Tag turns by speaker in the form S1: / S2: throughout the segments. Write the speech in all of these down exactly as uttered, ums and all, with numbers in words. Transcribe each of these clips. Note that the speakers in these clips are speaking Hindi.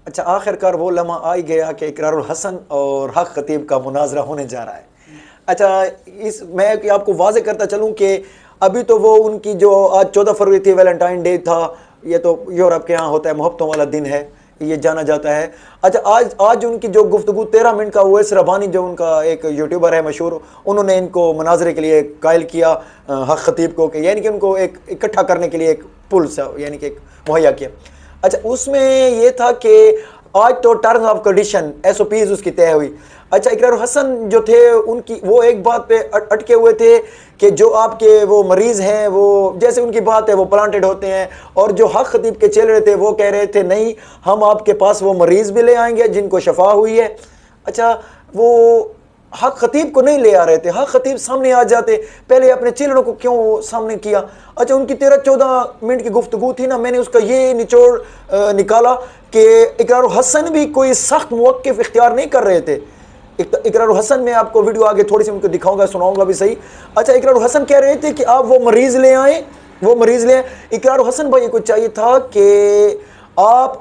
S1: अच्छा, आखिरकार वो लम्हा आ ही गया कि इकरारुल हसन और हक खतीब का मुनाजरा होने जा रहा है। अच्छा, इस मैं आपको वाज़े करता चलूँ कि अभी तो वो उनकी जो आज चौदह फरवरी थी, वैलेंटाइन डे था, ये तो यूरोप के यहाँ होता है, मोहब्बतों वाला दिन है, ये जाना जाता है। अच्छा, आज आज उनकी जो गुफ्तगू तेरह मिनट का उवैस रबानी जो उनका एक यूट्यूबर है मशहूर, उन्होंने इनको मुनाजरे के लिए कायल किया हक खतीब को, कि यानी कि उनको एक इकट्ठा करने के लिए एक पुल सा यानी कि एक मुहैया किया। अच्छा, उसमें ये था कि आज तो terms of condition S O Ps उसकी तय हुई। अच्छा, इकरारुल हसन जो थे उनकी वो एक बात पे अटके हुए थे कि जो आपके वो मरीज़ हैं वो जैसे उनकी बात है वो प्लांटेड होते हैं, और जो हक खतीब के चेहरे थे वो कह रहे थे नहीं, हम आपके पास वो मरीज़ भी ले आएंगे जिनको शफा हुई है। अच्छा, वो हक खतीब को नहीं ले आ रहे थे, हक खतीब सामने आ जाते, पहले अपने चेहरों को क्यों सामने किया। अच्छा, उनकी तेरह चौदह मिनट की गुफ्तगू थी ना, मैंने उसका ये निचोड़ निकाला कि इकरारुल हसन भी कोई सख्त मुवक्किफ इख्तियार नहीं कर रहे थे। इकरारुल हसन में आपको वीडियो आगे थोड़ी सी उनको दिखाऊंगा, सुनाऊंगा भी सही। अच्छा, इकरारुल हसन कह रहे थे कि आप वो मरीज़ ले आए, वो मरीज़ ले आए। इकरारुल हसन भाई को चाहिए था कि आप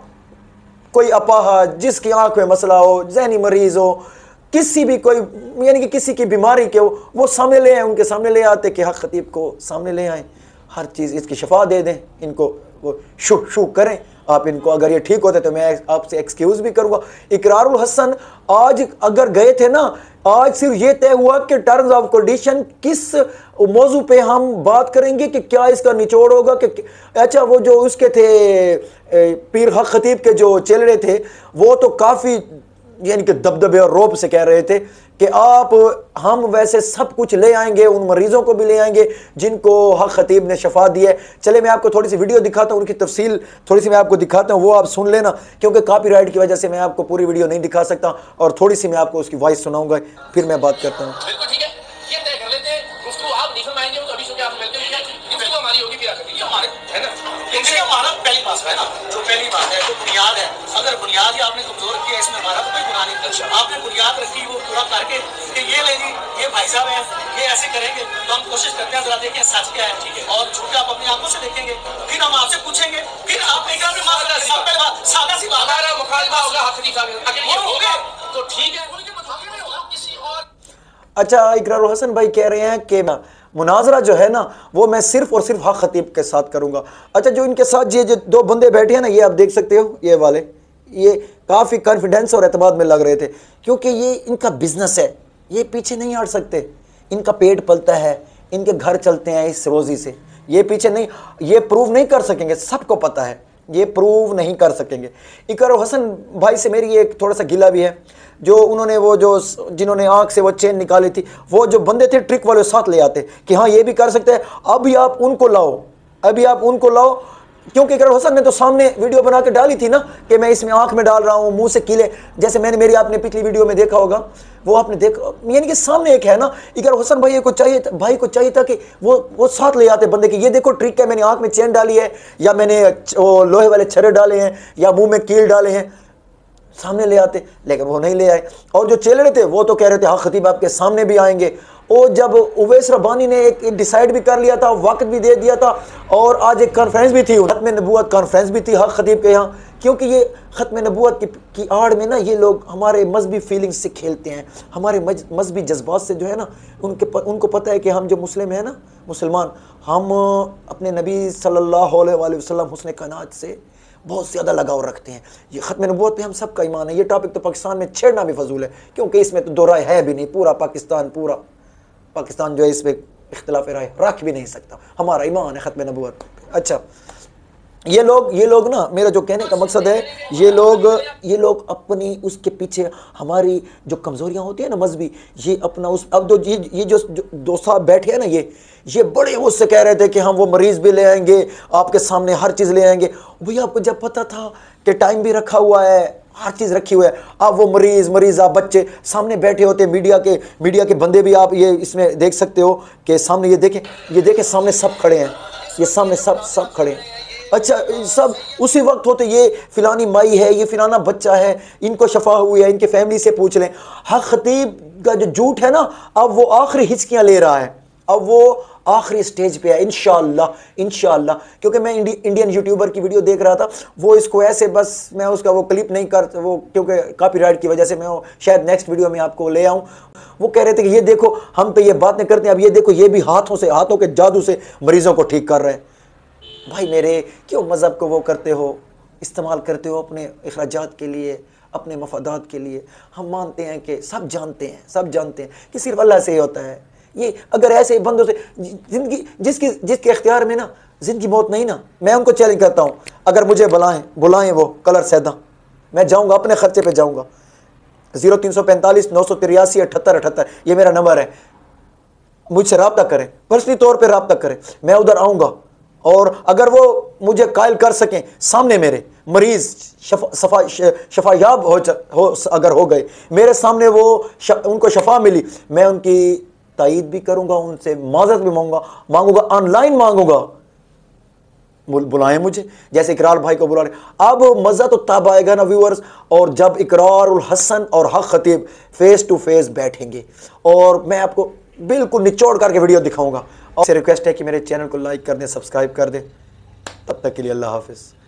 S1: कोई अपाहा, जिसकी आंख में मसला हो, जहनी मरीज़ हो, किसी भी कोई यानी कि किसी की बीमारी के हो, वो सामने ले आए, उनके सामने ले आते कि हक खतीब को सामने ले आए, हर चीज़ इसकी शफा दे दें, इनको वो शु शु करें आप इनको। अगर ये ठीक होते तो मैं आपसे एक्सक्यूज़ भी करूँगा। इकरारुल हसन आज अगर गए थे ना, आज सिर्फ ये तय हुआ कि टर्म्स ऑफ कंडीशन किस मौजू पे हम बात करेंगे, कि क्या इसका निचोड़ होगा कि अच्छा, वो जो उसके थे पीर हक खतीब के जो चेहरे थे वो तो काफ़ी यानी कि दबदबे और रोब से कह रहे थे कि आप हम वैसे सब कुछ ले आएंगे, उन मरीज़ों को भी ले आएंगे जिनको हक खतीब ने शफा दी है। चले मैं आपको थोड़ी सी वीडियो दिखाता हूँ, उनकी तफसील थोड़ी सी मैं आपको दिखाता हूँ, वो आप सुन लेना, क्योंकि कॉपीराइट की वजह से मैं आपको पूरी वीडियो नहीं दिखा सकता, और थोड़ी सी मैं आपको उसकी वॉइस सुनाऊंगा, फिर मैं बात करता हूँ।
S2: पहली बात है जो बुनियाद है, अगर बुनियाद ही आपने कमजोर किया इसमें हमारा तो कोई गुनाह नहीं। अच्छा, आपने बुनियाद रखी वो पूरा करके कि ये ले जी, ये भाई साहब हैं, ये ऐसे करेंगे, तो हम कोशिश करते हैं जरा देखें सच क्या है, ठीक है, और झूठ आप अपनी आंखों से देखेंगे, फिर हम आपसे पूछेंगे, फिर आप एक बार सादा सी बात हमारा मुखालिफा होगा हक खतीब साहब, अगर ये हो गए तो ठीक है, उनके मुताबिक में होगा किसी और।
S1: अच्छा, इकरारुल हसन भाई कह रहे हैं कि मुनाजरा जो है ना वो मैं सिर्फ और सिर्फ हक खतीब के साथ करूंगा। अच्छा, जो इनके साथ ये जो दो बंदे बैठे हैं ना, ये आप देख सकते हो, ये वाले ये काफ़ी कॉन्फिडेंस और एतमाद में लग रहे थे, क्योंकि ये इनका बिजनेस है, ये पीछे नहीं हट सकते, इनका पेट पलता है, इनके घर चलते हैं इस रोज़ी से, ये पीछे नहीं, ये प्रूव नहीं कर सकेंगे, सबको पता है ये प्रूव नहीं कर सकेंगे। इकरारुल हसन भाई से मेरी एक थोड़ा सा गिला भी है, जो उन्होंने वो जो जिन्होंने आंख से वो चेन निकाली थी, वो जो बंदे थे ट्रिक वाले साथ ले आते कि हाँ ये भी कर सकते हैं, अभी आप उनको लाओ, अभी आप उनको लाओ, क्योंकि इकरारुल हसन ने तो सामने वीडियो बना के डाली थी ना कि मैं इसमें आंख में डाल रहा हूँ, मुंह से कीले, जैसे मैंने मेरी आपने पिछली वीडियो में देखा होगा, वो आपने देखा, यानी कि सामने एक है ना। इकरारुल हसन भाई को चाहिए भाई को चाहिए था कि वो वो साथ ले आते बंदे की, ये देखो ट्रिक है, मैंने आंख में चेन डाली है, या मैंने वो लोहे वाले छर्रे डाले हैं, या मुंह में कील डाले हैं, सामने ले आते, लेकिन वो नहीं ले आए। और जो चेलड़े थे वो तो कह रहे थे हक खतीब आपके सामने भी आएंगे। और जब उवैस रबानी ने एक डिसाइड भी कर लिया था, वक्त भी दे दिया था, और आज एक कॉन्फ्रेंस भी थी, खत्म नबूवत कॉन्फ्रेंस भी थी हक खतीब के यहाँ, क्योंकि ये ख़त्म नबूवत की, की आड़ में ना ये लोग हमारे मजहबी फीलिंग्स से खेलते हैं, हमारे मजहबी जज्बात से जो है ना, उनके प, उनको पता है कि हम जो मुस्लिम हैं ना, मुसलमान, हम अपने नबी सल्लल्लाहु अलैहि वसल्लम हुस्न कायनात से बहुत ज़्यादा लगाव रखते हैं। ये ख़त्म नबूवत पे हम सबका ईमान है। ये टॉपिक तो पाकिस्तान में छेड़ना भी फजूल है, क्योंकि इसमें तो दो राय है भी नहीं, पूरा पाकिस्तान पूरा पाकिस्तान जो है इस पर इख्तिलाफ राय रख भी नहीं सकता, हमारा ईमान है ख़त्म नबूवत। अच्छा, ये लोग ये लोग ना, मेरा जो कहने का मकसद है, ये लोग ये लोग अपनी उसके पीछे हमारी जो कमज़ोरियाँ होती है ना मजहबी, ये अपना उस अब जो ये ये जो, जो दो साहब बैठे हैं ना, ये ये बड़े उससे कह रहे थे कि हम वो मरीज़ भी ले आएंगे, आपके सामने हर चीज़ ले आएंगे। भैया आपको जब पता था कि टाइम भी रखा हुआ है, हर चीज़ रखी हुई है, आप वो मरीज़ मरीज़ आप बच्चे सामने बैठे होते, मीडिया के मीडिया के बंदे भी आप ये इसमें देख सकते हो कि सामने ये देखें, ये देखें सामने सब खड़े हैं, ये सामने सब सब खड़े हैं। अच्छा, सब उसी वक्त होते, ये फिलानी माई है, ये फिलाना बच्चा है, इनको शफा हुई है, इनके फैमिली से पूछ लें। हक खतीब का जो झूठ है ना, अब वो आखिरी हिचकियाँ ले रहा है, अब वो आखिरी स्टेज पे है इंशाअल्लाह इंशाअल्लाह। क्योंकि मैं इंडी, इंडियन यूट्यूबर की वीडियो देख रहा था, वो इसको ऐसे बस मैं उसका वो क्लिप नहीं कर वो क्योंकि कॉपीराइट की वजह से मैं वो शायद नेक्स्ट वीडियो में आपको ले आऊँ। वो कह रहे थे कि ये देखो हम तो ये बातें करते हैं, अब ये देखो ये भी हाथों से हाथों के जादू से मरीजों को ठीक कर रहे हैं। भाई मेरे क्यों मज़हब को वो करते हो, इस्तेमाल करते हो अपने अखराजात के लिए, अपने मफादात के लिए। हम मानते हैं कि सब जानते हैं सब जानते हैं कि सिर्फ अल्लाह से ही होता है। ये अगर ऐसे बंदों से ज़िंदगी जिसकी जिसके इख्तियार में ना ज़िंदगी मौत नहीं ना, मैं उनको चैलेंज करता हूँ, अगर मुझे बुलाएं बुलाएं वो कलर सैदा, मैं जाऊँगा, अपने ख़र्चे पे जाऊँगा। ज़ीरो तीन सौ पैंतालीस नौ सौ तिरासी अठहत्तर अठहत्तर ये मेरा नंबर है, मुझसे रब्ता करें, पर्सनली तौर पर रब्ता करें, मैं उधर आऊँगा। और अगर वो मुझे कायल कर सकें सामने, मेरे मरीज़ शफा सफा शफायाब हो, हो अगर हो गए मेरे सामने, वो श, उनको शफा मिली, मैं उनकी तायीद भी करूँगा, उनसे माज़रत भी मांगूंगा मांगूंगा ऑनलाइन मांगूंगा। बुलाएं मुझे जैसे इकरार भाई को बुला रहे। अब मज़ा तो तब आएगा ना व्यूअर्स, और जब इकरार उल हसन और हक खतीब फेस टू फेस बैठेंगे और मैं आपको बिल्कुल निचोड़ करके वीडियो दिखाऊंगा। और रिक्वेस्ट है कि मेरे चैनल को लाइक कर दें, सब्सक्राइब कर दें। तब तक के लिए अल्लाह हाफिज़।